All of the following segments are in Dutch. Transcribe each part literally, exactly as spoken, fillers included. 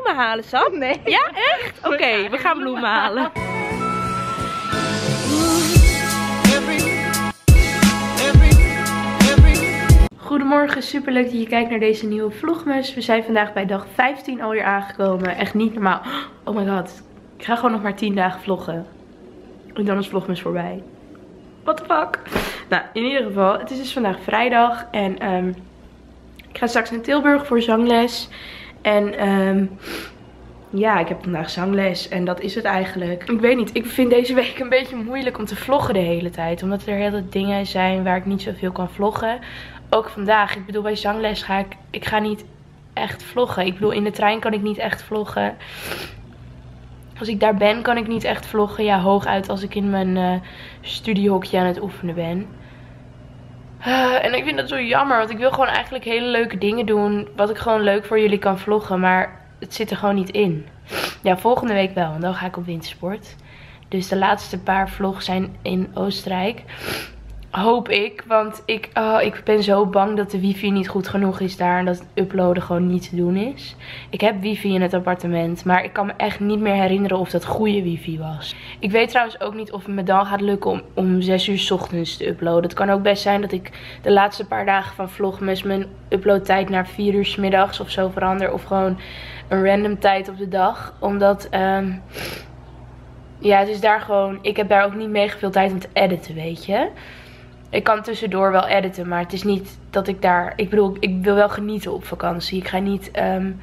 bloemen halen, Sap? Nee. Ja, echt? Oké, okay, we gaan bloemen halen. Goedemorgen, super leuk dat je kijkt naar deze nieuwe vlogmas. We zijn vandaag bij dag vijftien alweer aangekomen. Echt niet normaal. Oh my god. Ik ga gewoon nog maar tien dagen vloggen. En dan is vlogmas voorbij. What the fuck? Nou, in ieder geval, het is dus vandaag vrijdag. En um, ik ga straks naar Tilburg voor zangles. En um, ja, ik heb vandaag zangles. En dat is het eigenlijk. Ik weet niet, ik vind deze week een beetje moeilijk om te vloggen de hele tijd. Omdat er heel veel dingen zijn waar ik niet zoveel kan vloggen. Ook vandaag. Ik bedoel, bij zangles ga ik... Ik ga niet echt vloggen. Ik bedoel, in de trein kan ik niet echt vloggen. Als ik daar ben, kan ik niet echt vloggen. Ja, hooguit als ik in mijn uh, studiehokje aan het oefenen ben. Uh, en ik vind dat zo jammer. Want ik wil gewoon eigenlijk hele leuke dingen doen. Wat ik gewoon leuk voor jullie kan vloggen. Maar het zit er gewoon niet in. Ja, volgende week wel. Want dan ga ik op wintersport. Dus de laatste paar vlogs zijn in Oostenrijk. Hoop ik, want ik, oh, ik ben zo bang dat de wifi niet goed genoeg is daar en dat het uploaden gewoon niet te doen is. Ik heb wifi in het appartement, maar ik kan me echt niet meer herinneren of dat goede wifi was. Ik weet trouwens ook niet of het me dan gaat lukken om, om zes uur 's ochtends te uploaden. Het kan ook best zijn dat ik de laatste paar dagen van vlogmas mijn uploadtijd naar vier uur 's middags of zo verander. Of gewoon een random tijd op de dag, omdat... Um, ja, het is daar gewoon... Ik heb daar ook niet mega veel tijd om te editen, weet je. Ik kan tussendoor wel editen, maar het is niet dat ik daar... Ik bedoel, ik wil wel genieten op vakantie. Ik ga niet um,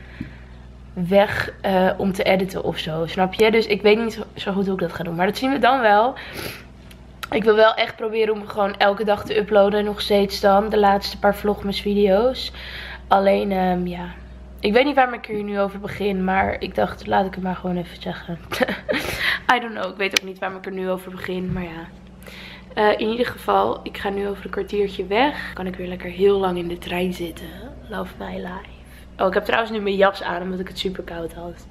weg uh, om te editen of zo, snap je? Dus ik weet niet zo, zo goed hoe ik dat ga doen. Maar dat zien we dan wel. Ik wil wel echt proberen om gewoon elke dag te uploaden. Nog steeds dan, de laatste paar vlogmas video's. Alleen, um, ja... Ik weet niet waar ik hier nu over begin, maar ik dacht, laat ik het maar gewoon even zeggen. I don't know, ik weet ook niet waar ik er nu over begin, maar ja. Uh, in ieder geval, ik ga nu over een kwartiertje weg. Kan ik weer lekker heel lang in de trein zitten. Love my life. Oh, ik heb trouwens nu mijn jas aan, omdat ik het super koud had.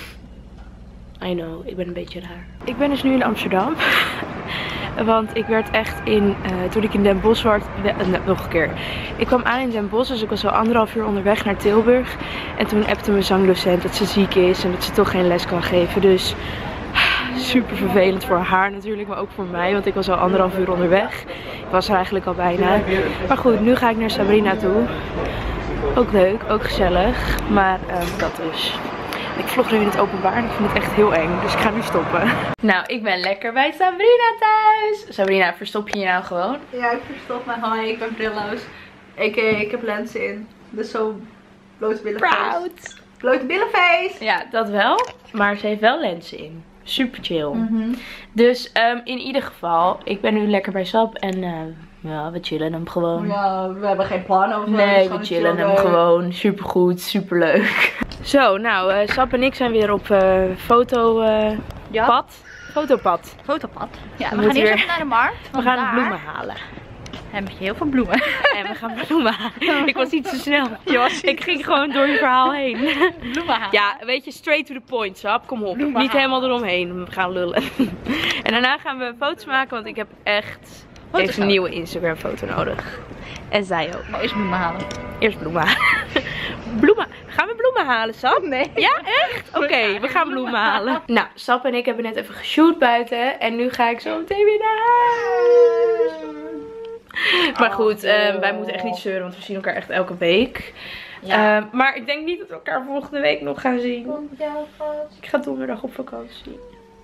I know, ik ben een beetje raar. Ik ben dus nu in Amsterdam. Want ik werd echt in, uh, toen ik in Den Bosch was, uh, nog een keer. Ik kwam aan in Den Bosch, dus ik was al anderhalf uur onderweg naar Tilburg. En toen appte mijn zangdocent dat ze ziek is en dat ze toch geen les kan geven. Dus super vervelend voor haar natuurlijk, maar ook voor mij. Want ik was al anderhalf uur onderweg. Ik was er eigenlijk al bijna. Maar goed, nu ga ik naar Sabrina toe. Ook leuk, ook gezellig. Maar uh, dat dus. Ik vlog nu in het openbaar en ik vind het echt heel eng. Dus ik ga nu stoppen. Nou, ik ben lekker bij Sabrina thuis. Sabrina, verstop je je nou gewoon? Ja, ik verstop me. Hoi, ik ben brilloos. Ik, ik heb lenzen in. Dus zo blote billenface. Proud. Blote billenface. Ja, dat wel. Maar ze heeft wel lenzen in. Super chill. Mm-hmm. Dus um, in ieder geval, ik ben nu lekker bij Sap en uh, ja, we chillen hem gewoon. Ja, we hebben geen plan over. Nee, we chillen hem gewoon. Super goed, super leuk. Zo, nou, uh, Sap en ik zijn weer op uh, foto uh, ja. pad. Fotopad. Fotopad. Ja, we, we gaan gaan eerst weer... even naar de markt. We gaan daar bloemen halen. heb je heel veel bloemen. En we gaan bloemen halen. Ik was niet zo snel. Was ik ging gewoon door je verhaal heen. Bloemen halen. Ja, weet je, straight to the point, Sap. Kom op. Bloemen niet halen. helemaal eromheen. We gaan lullen. En daarna gaan we foto's maken, want ik heb echt Foto's even een nieuwe Instagram foto nodig. En zij ook. Maar eerst bloemen halen. Eerst bloemen halen. Bloemen. Gaan we bloemen halen, Sap? Nee. Ja, echt? Oké, okay, we gaan bloemen halen. Nou, Sap en ik hebben net even geshoot buiten. En nu ga ik zo meteen weer naar huis. Maar goed, uh, wij moeten echt niet zeuren, want we zien elkaar echt elke week. Ja. Uh, maar ik denk niet dat we elkaar volgende week nog gaan zien. Ik ga donderdag op vakantie.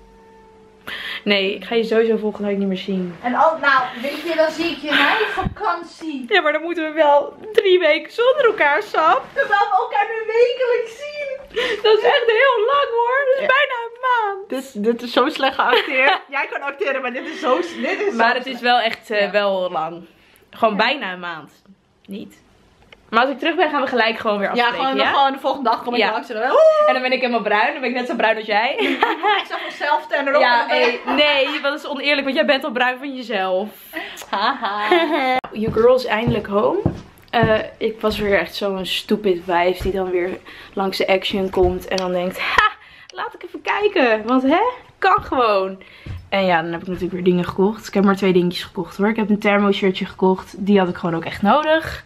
Nee, ik ga je sowieso volgende week niet meer zien. En al, nou, weet je, dan zie ik je na je vakantie. Ja, maar dan moeten we wel drie weken zonder elkaar, Sap. Terwijl we elkaar nu wekelijks zien. Dat is echt heel lang hoor. Dat is ja. bijna een maand. Dit, dit is zo slecht geacteerd. Jij kan acteren, maar dit is zo, dit is Maar zo het slecht. is wel echt uh, ja. wel lang. Gewoon ja. bijna een maand. Niet. Maar als ik terug ben, gaan we gelijk gewoon weer afspreken. Ja, gewoon, ja? gewoon de volgende dag kom ik ja. langs. En dan, en dan ben ik helemaal bruin. Dan ben ik net zo bruin als jij. Ik zag mezelf ten erop. Ja, hey, nee, dat is oneerlijk. Want jij bent al bruin van jezelf. Haha. You girl is eindelijk home. Uh, ik was weer echt zo'n stupid wijf die dan weer langs de Action komt. En dan denkt, ha, laat ik even kijken. Want hè, kan gewoon. En ja, dan heb ik natuurlijk weer dingen gekocht. Ik heb maar twee dingetjes gekocht hoor. Ik heb een thermo shirtje gekocht. Die had ik gewoon ook echt nodig.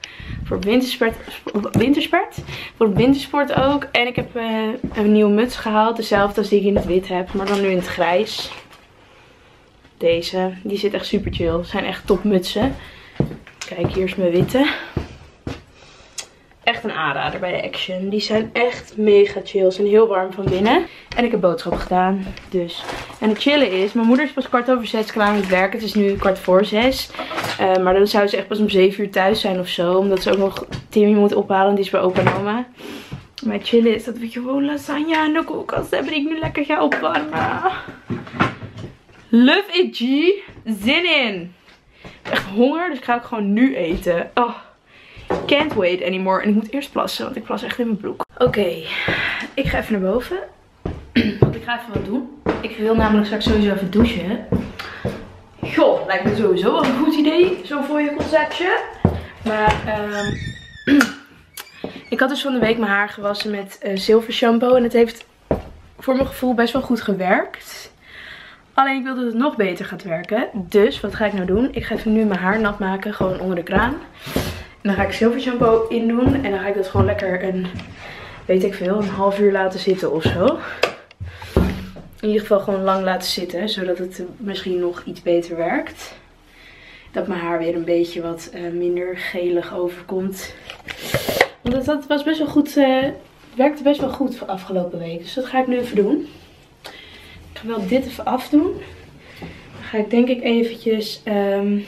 Voor wintersport, wintersport. Voor wintersport ook. En ik heb uh, een nieuwe muts gehaald. Dezelfde als die ik in het wit heb. Maar dan nu in het grijs. Deze. Die zit echt super chill. Het zijn echt topmutsen. Kijk, hier is mijn witte. Echt een aanrader bij de Action. Die zijn echt mega chill. Ze zijn heel warm van binnen. En ik heb boodschappen gedaan. Dus. En het chillen is, mijn moeder is pas kwart over zes klaar met werken. Het is nu kwart voor zes. Uh, maar dan zou ze echt pas om zeven uur thuis zijn of zo. Omdat ze ook nog Timmy moet ophalen. Die is bij opa en oma. Maar het chillen is dat we gewoon lasagne in de koelkast hebben. Die ik nu lekker ga opwarmen. Love it, G. Zin in. Ik heb echt honger. Dus ik ga ook gewoon nu eten. Oh. Can't wait anymore. En ik moet eerst plassen, want ik plas echt in mijn broek. Oké, okay, ik ga even naar boven. Want ik ga even wat doen. Ik wil namelijk straks sowieso even douchen. Goh, lijkt me sowieso wel een goed idee. Zo voor je conceptje. Maar um, ik had dus van de week mijn haar gewassen met uh, zilver shampoo. En het heeft voor mijn gevoel best wel goed gewerkt. Alleen ik wil dat het nog beter gaat werken. Dus wat ga ik nou doen? Ik ga even nu mijn haar nat maken. Gewoon onder de kraan. En dan ga ik zilver shampoo in doen. En dan ga ik dat gewoon lekker een, weet ik veel, een half uur laten zitten of zo. In ieder geval gewoon lang laten zitten. Zodat het misschien nog iets beter werkt. Dat mijn haar weer een beetje wat uh, minder gelig overkomt. Want dat, dat was best wel goed. Uh, werkte best wel goed voor afgelopen week. Dus dat ga ik nu even doen. Ik ga wel dit even afdoen. Dan ga ik denk ik eventjes... Um,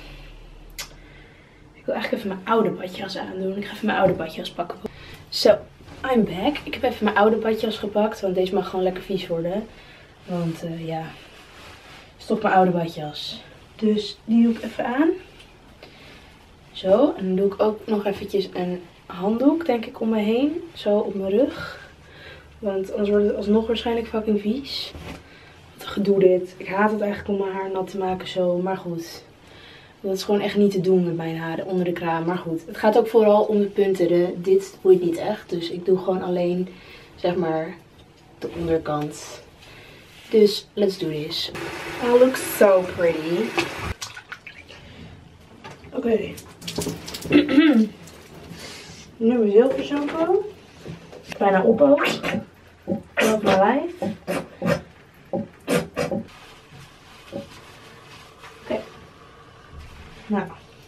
Ik wil eigenlijk even mijn oude badjas aandoen. Ik ga even mijn oude badjas pakken. Zo, I'm back. Ik heb even mijn oude badjas gepakt. Want deze mag gewoon lekker vies worden. Want uh, ja, het is toch mijn oude badjas. Dus die doe ik even aan. Zo, en dan doe ik ook nog eventjes een handdoek, denk ik, om me heen. Zo op mijn rug. Want anders wordt het alsnog waarschijnlijk fucking vies. Wat een gedoe dit. Ik haat het eigenlijk om mijn haar nat te maken zo. Maar goed. Dat is gewoon echt niet te doen met mijn haren onder de kraan. Maar goed, het gaat ook vooral om de punten. De, dit boeit niet echt. Dus ik doe gewoon alleen, zeg maar, de onderkant. Dus, let's do this. Oh, looks so pretty. Oké. Okay. Nu mijn zilver shampoo. Bijna op ook. Op mijn lijf. Nou,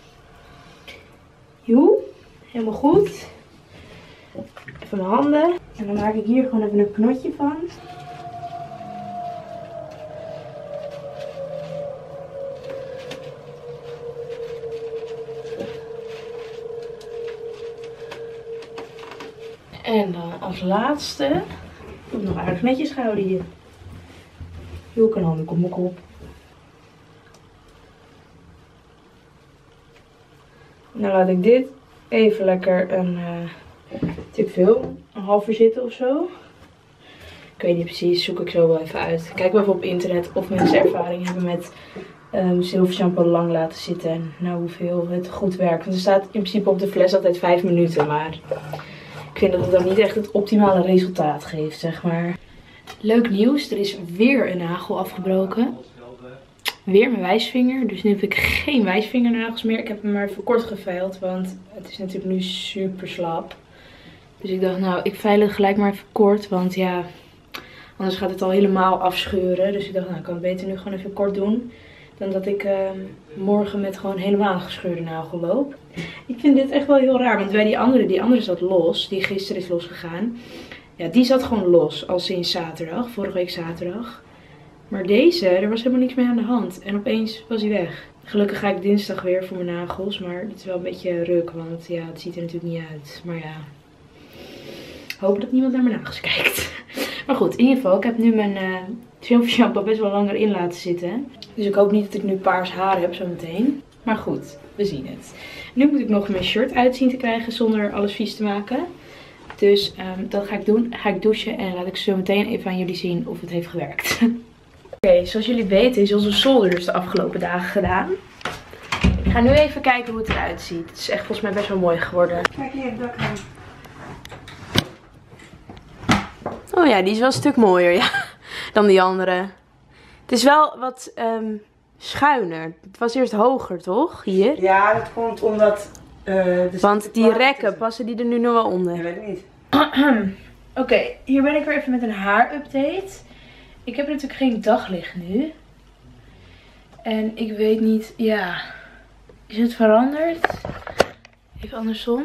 joe, helemaal goed. Even mijn handen. En dan maak ik hier gewoon even een knotje van. En dan als laatste, moet nog aardig netjes gehouden hier. Joe, ik een handdoek op mijn kop. Nou laat ik dit even lekker een, uh, te veel, een half uur zitten of zo. Ik weet niet precies, zoek ik zo wel even uit. Kijk wel even op internet of mensen ervaring hebben met um, zilver shampoo lang laten zitten. En nou hoeveel het goed werkt. Want er staat in principe op de fles altijd vijf minuten. Maar ik vind dat het dan niet echt het optimale resultaat geeft, zeg maar. Leuk nieuws, er is weer een nagel afgebroken. Weer mijn wijsvinger. Dus nu heb ik geen wijsvingernagels meer. Ik heb hem maar even kort geveild. Want het is natuurlijk nu super slap. Dus ik dacht, nou, ik veil het gelijk maar even kort. Want ja, anders gaat het al helemaal afscheuren. Dus ik dacht, nou, ik kan het beter nu gewoon even kort doen. Dan dat ik uh, morgen met gewoon helemaal gescheurde nagel loop. Ik vind dit echt wel heel raar. Want bij die andere, die andere zat los. Die gisteren is losgegaan. Ja, die zat gewoon los. Al sinds zaterdag. Vorige week zaterdag. Maar deze, er was helemaal niks mee aan de hand. En opeens was hij weg. Gelukkig ga ik dinsdag weer voor mijn nagels. Maar het is wel een beetje ruk. Want ja, het ziet er natuurlijk niet uit. Maar ja. Hoop dat niemand naar mijn nagels kijkt. Maar goed, in ieder geval. Ik heb nu mijn uh, zilver shampoo best wel langer in laten zitten. Dus ik hoop niet dat ik nu paars haar heb zometeen. Maar goed, we zien het. Nu moet ik nog mijn shirt uitzien te krijgen zonder alles vies te maken. Dus um, dat ga ik doen. Ga ik douchen en laat ik zo meteen even aan jullie zien of het heeft gewerkt. Oké, okay, zoals jullie weten is onze zolder dus de afgelopen dagen gedaan. Ik ga nu even kijken hoe het eruit ziet. Het is echt volgens mij best wel mooi geworden. Kijk hier, het dak aan. Oh ja, die is wel een stuk mooier ja, dan die andere. Het is wel wat um, schuiner. Het was eerst hoger, toch? Hier. Ja, dat komt omdat Uh, dus Want die rekken, passen die er nu nog wel onder? Dat weet ik niet. Oké, okay, hier ben ik weer even met een haarupdate. Ik heb natuurlijk geen daglicht nu. En ik weet niet, ja, is het veranderd? Even andersom.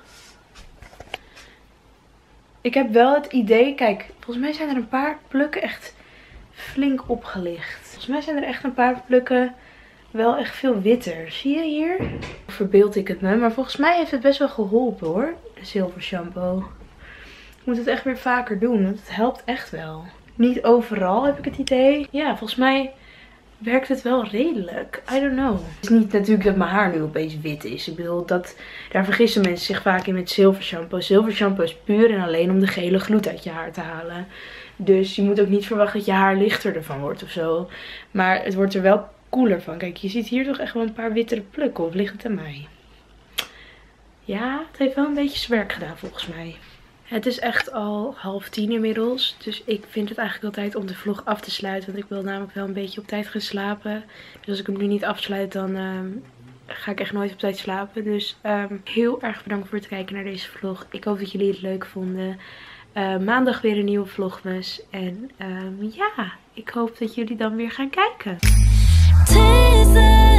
Ik heb wel het idee, kijk, volgens mij zijn er een paar plukken echt flink opgelicht. Volgens mij zijn er echt een paar plukken wel echt veel witter. Zie je hier? Verbeeld ik het me, maar volgens mij heeft het best wel geholpen hoor, de zilver shampoo. Ik moet het echt weer vaker doen, want het helpt echt wel. Niet overal heb ik het idee. Ja, volgens mij werkt het wel redelijk. I don't know. Het is niet natuurlijk dat mijn haar nu opeens wit is. Ik bedoel, dat, daar vergissen mensen zich vaak in met zilver shampoo. Zilver shampoo is puur en alleen om de gele gloed uit je haar te halen. Dus je moet ook niet verwachten dat je haar lichter ervan wordt of zo. Maar het wordt er wel cooler van. Kijk, je ziet hier toch echt wel een paar wittere plukken. Of ligt het aan mij? Ja, het heeft wel een beetje zijn werk gedaan volgens mij. Het is echt al half tien inmiddels. Dus ik vind het eigenlijk wel tijd om de vlog af te sluiten. Want ik wil namelijk wel een beetje op tijd gaan slapen. Dus als ik hem nu niet afsluit, dan um, ga ik echt nooit op tijd slapen. Dus um, heel erg bedankt voor het kijken naar deze vlog. Ik hoop dat jullie het leuk vonden. Uh, maandag weer een nieuwe vlogmas. En um, ja, ik hoop dat jullie dan weer gaan kijken.